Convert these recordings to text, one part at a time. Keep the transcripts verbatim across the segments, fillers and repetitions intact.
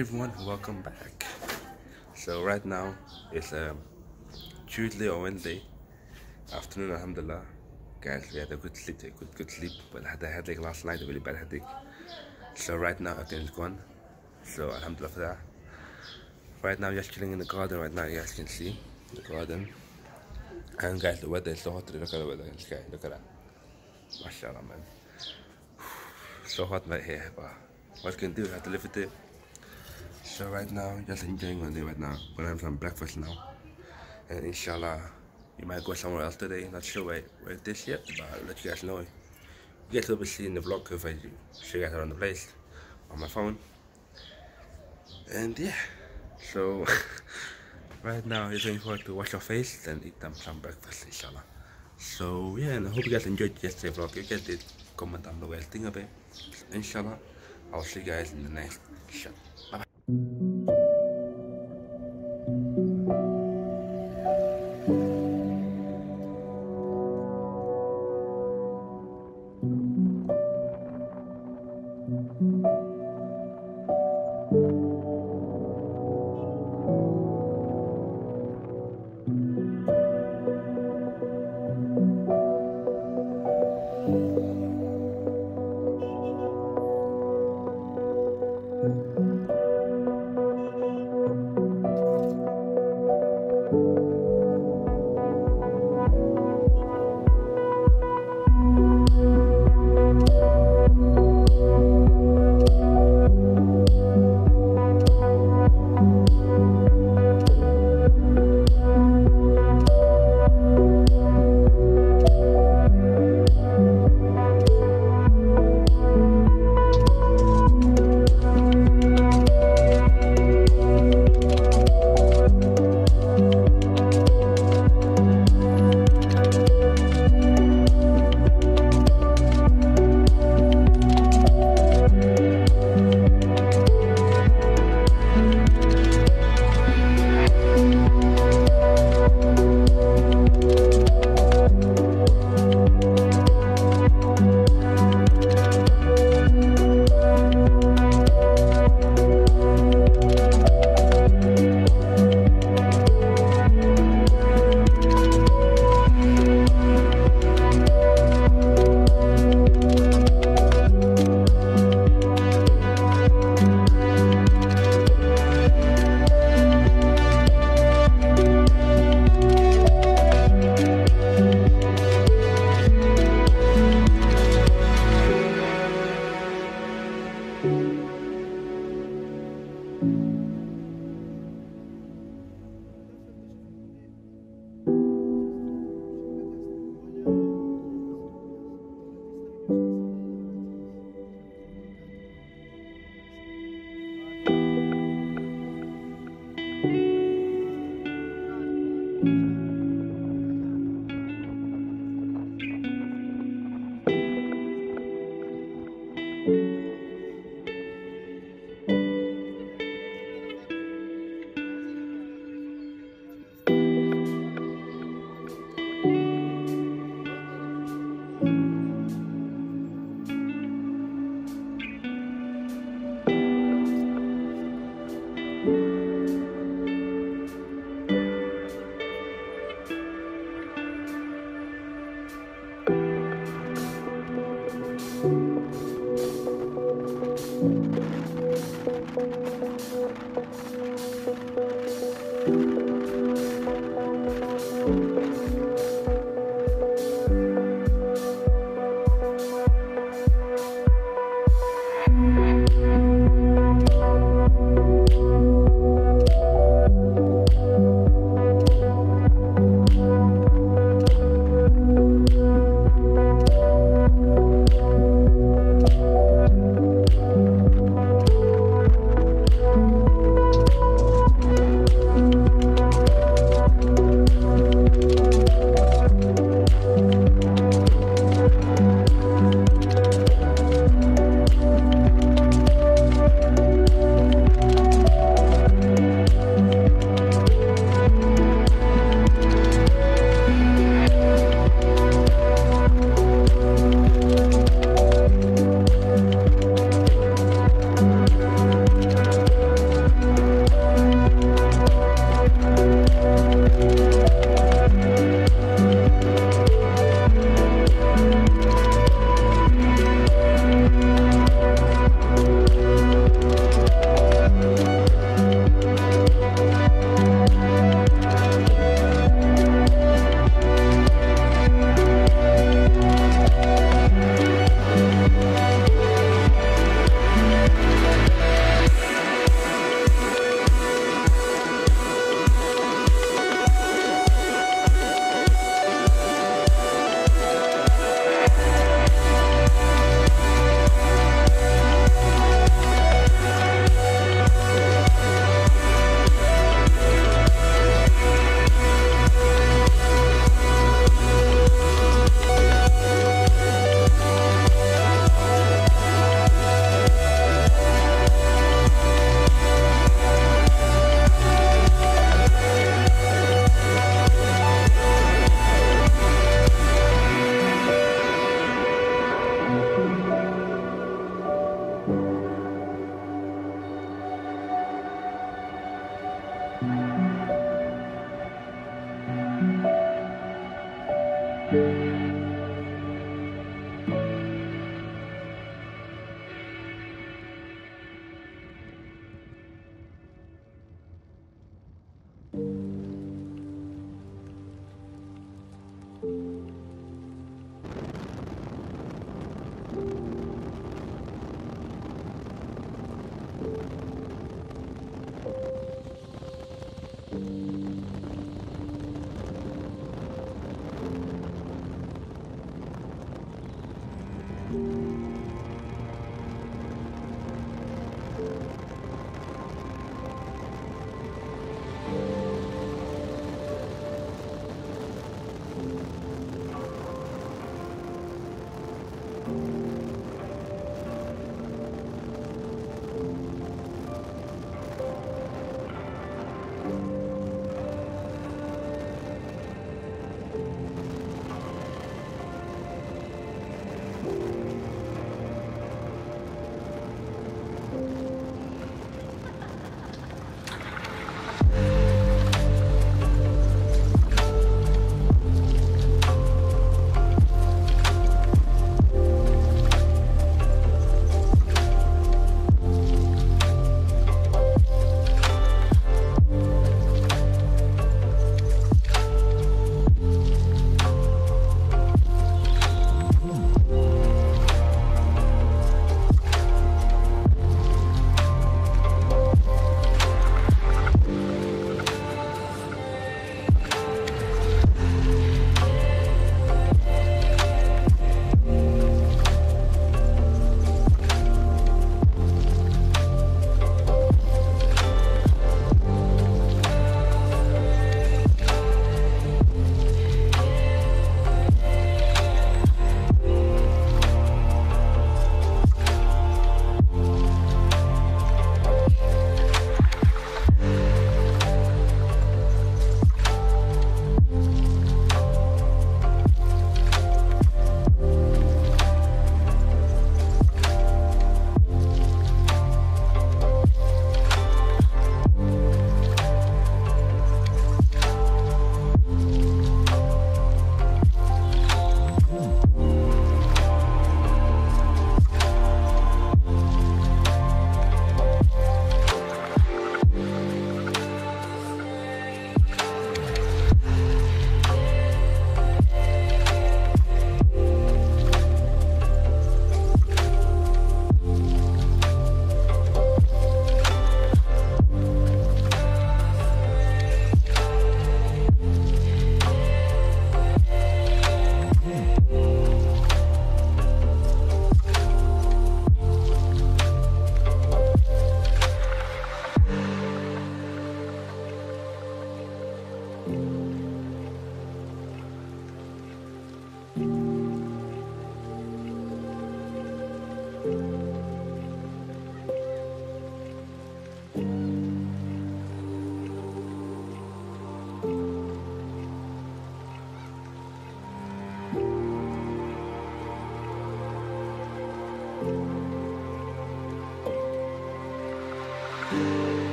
everyone, welcome back. So right now it's um, Tuesday or Wednesday afternoon, alhamdulillah. Guys, we had a good sleep, a good good sleep, but I had a headache last night, a really bad headache. So right now everything is gone. So alhamdulillah for that. Right now just chilling in the garden right now, you guys can see the garden. And guys, the weather is so hot today. Look at the weather in the sky, look at that. MashaAllah, man. So hot right here, but what can do, I have to live with it. So right now, just enjoying my day right now. Gonna have some breakfast now. And inshallah, you might go somewhere else today. Not sure where, where it is yet, but I'll let you guys know. You guys will be seeing the vlog if I show you guys around the place on my phone. And yeah, so right now, you're looking forward to wash your face and eat them some breakfast, inshallah. So yeah, and I hope you guys enjoyed yesterday's vlog. If you guys did, comment down below what you think of it. Inshallah, I'll see you guys in the next shot. Bye bye.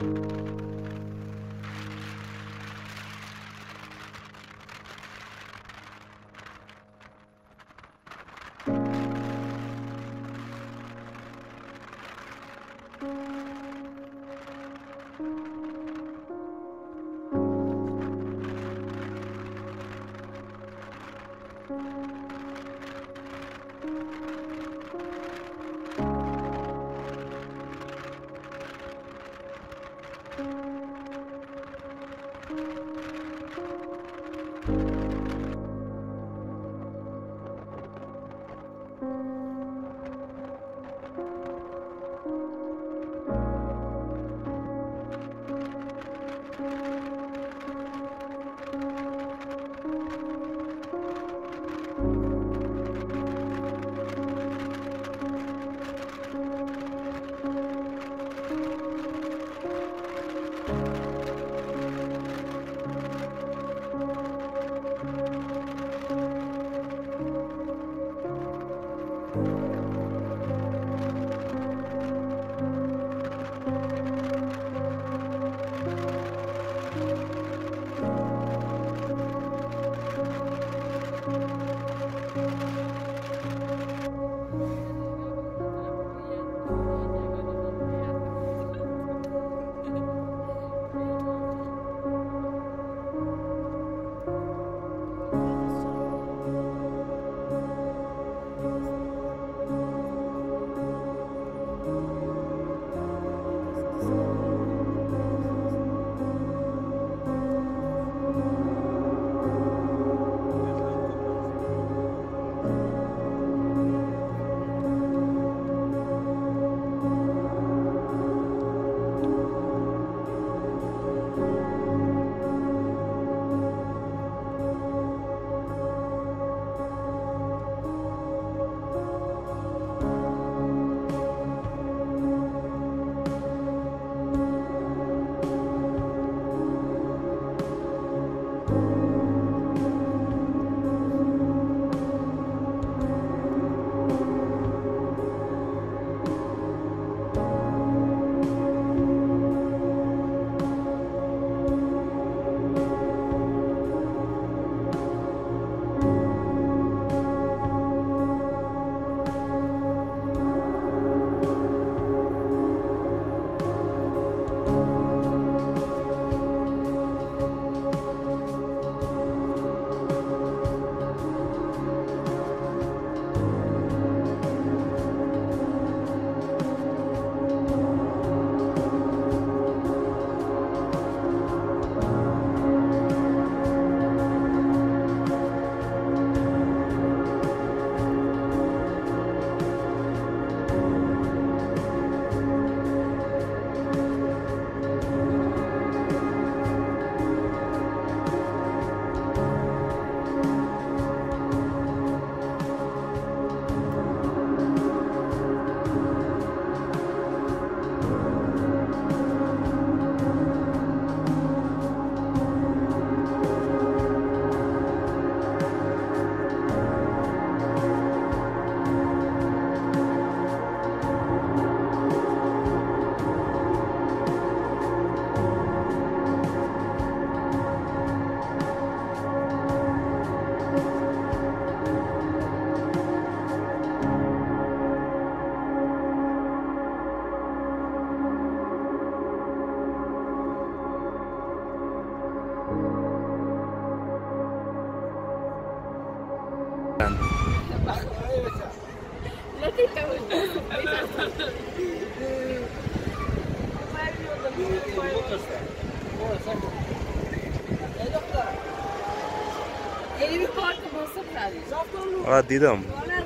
Ah, دیدم.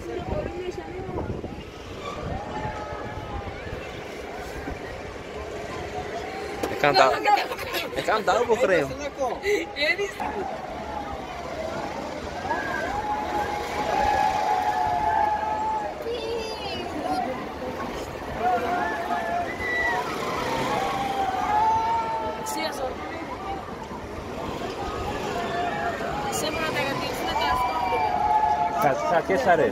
Kan tahu, kan tahu bukan? ¿Qué sabes?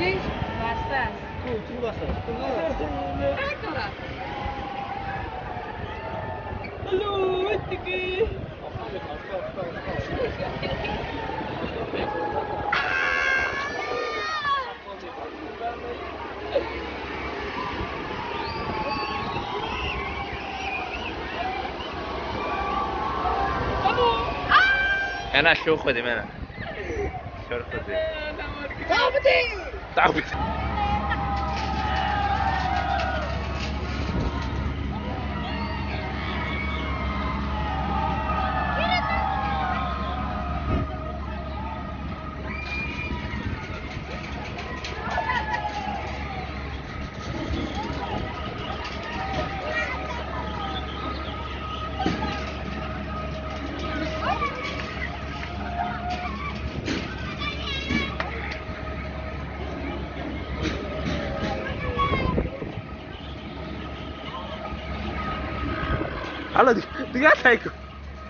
Bastante. Tu, tu bastante. Eccola. Hallo, Tiki. انا شو خدي انا شو خدي Ciao, تعبت Halo, tinggal saya ikut.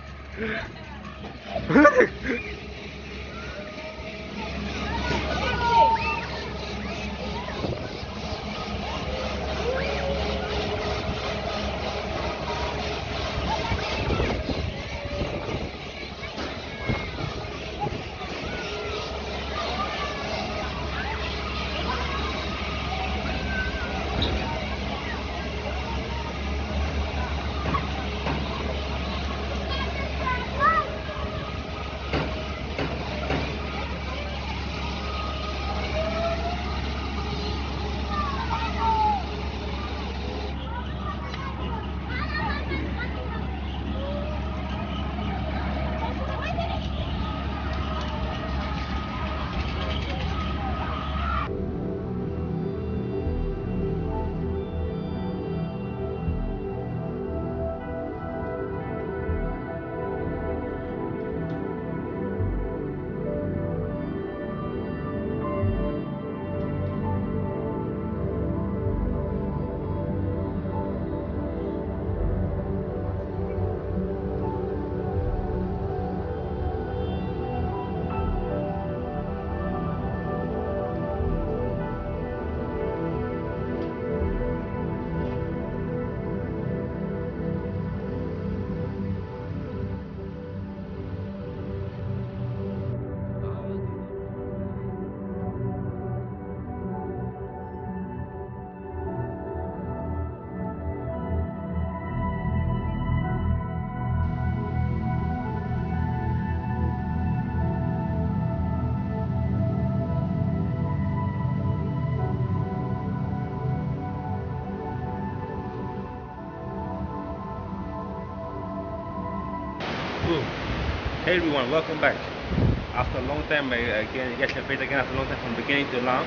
Hey everyone, welcome back. After a long time, I again get your face again after a long time from beginning to long.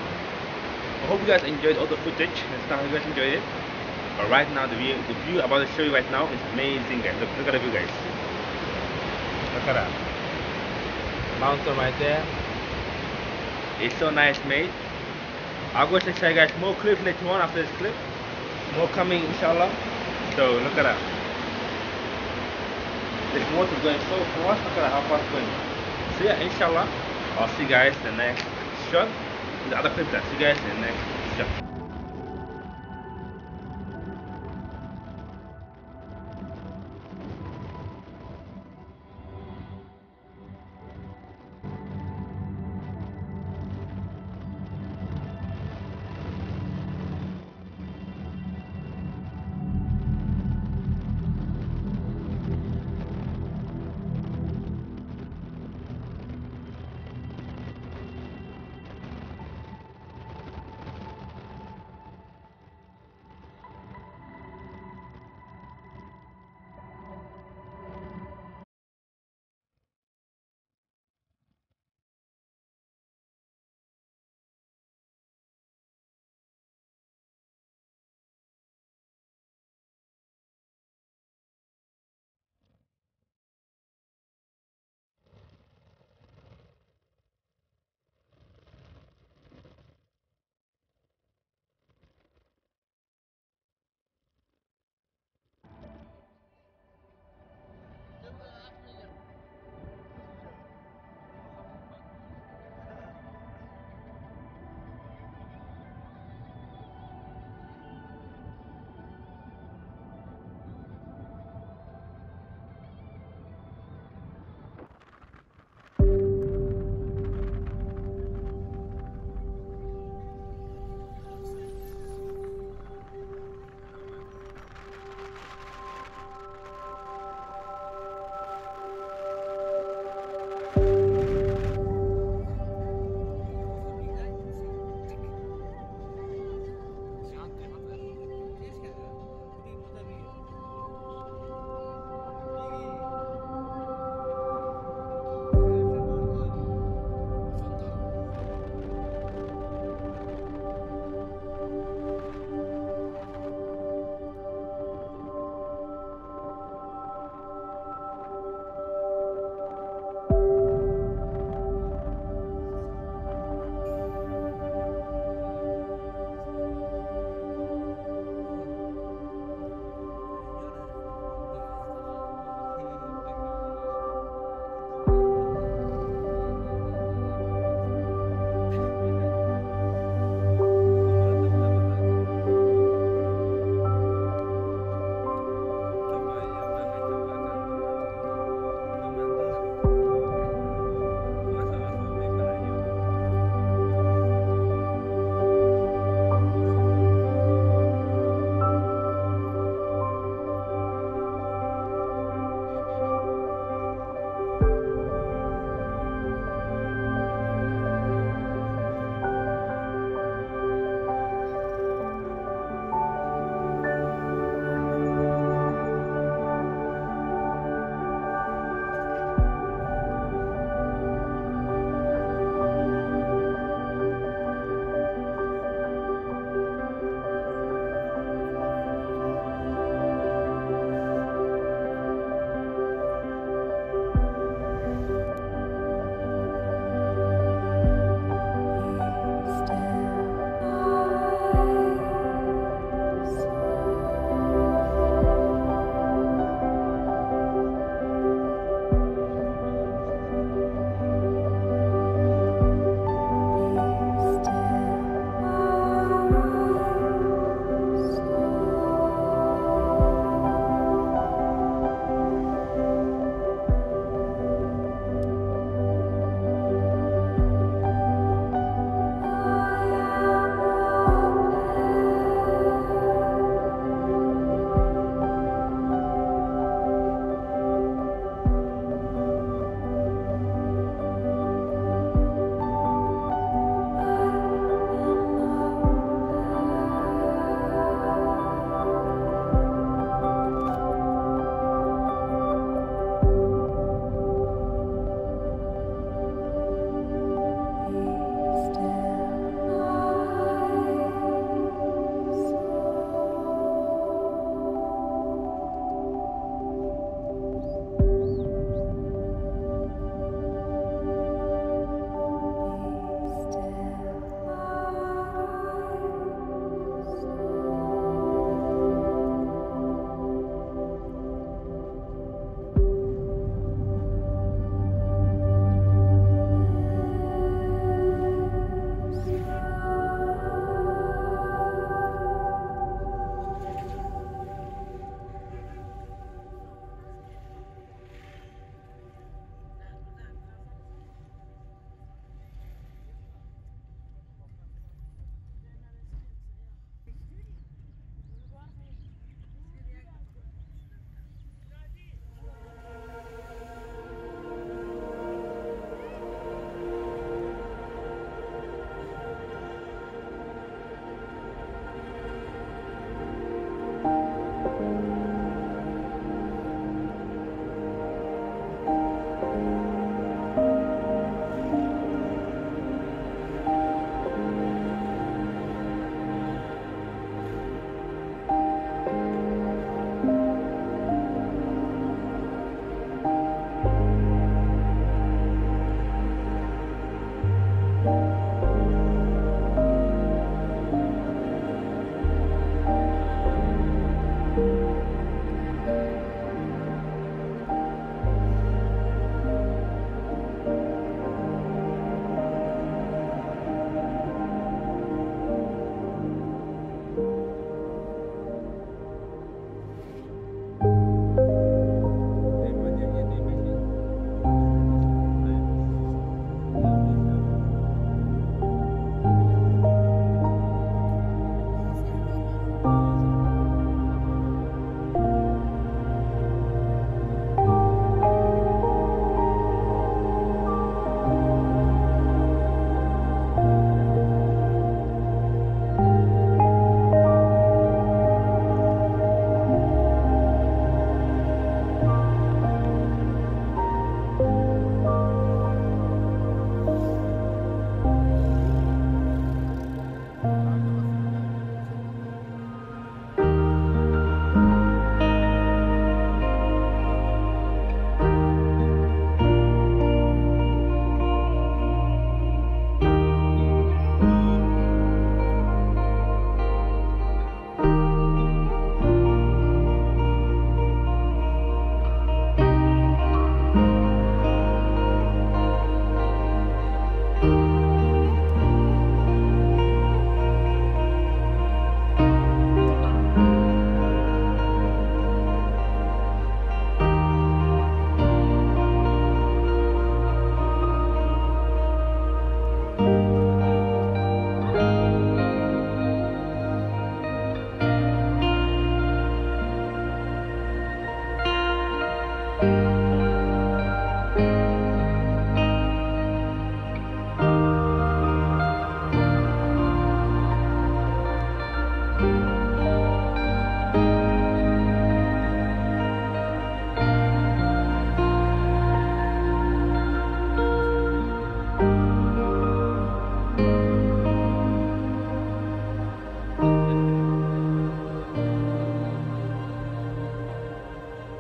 I hope you guys enjoyed all the footage and stuff. You guys enjoyed it. But right now, the view, the view I'm about to show you right now is amazing, guys. Look, look at the view, guys. Look at that mountain right there. It's so nice, mate. I'll go show you guys more clips later on after this clip. More coming, inshallah. So look at that. This water is going so fast. Look at how fast it's going. So yeah, inshallah, I'll see you guys in the next shot. The other clip, I'll see you guys in the next shot.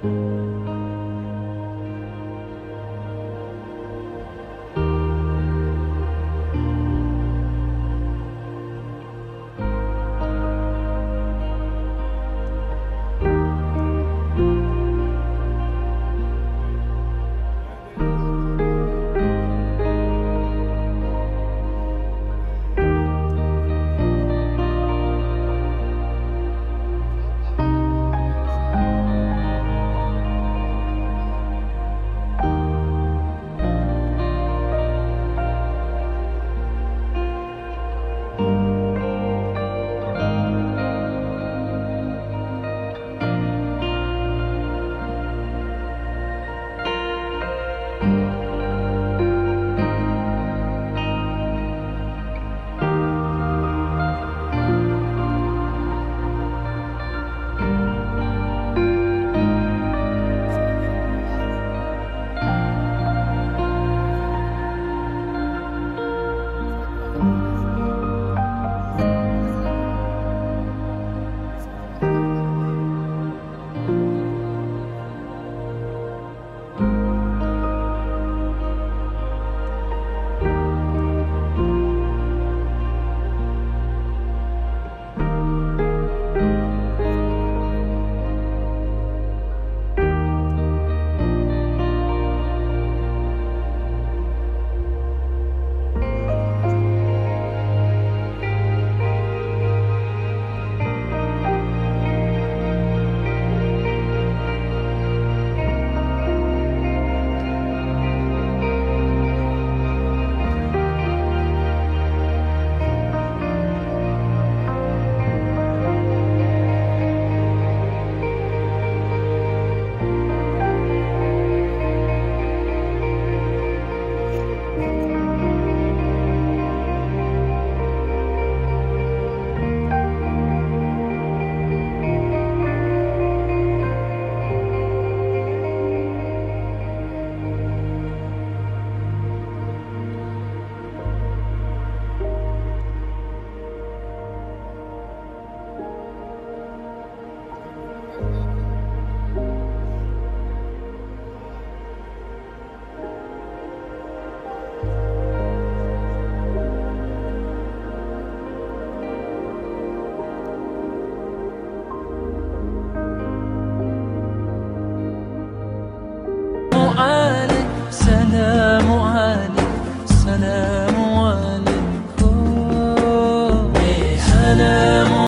you.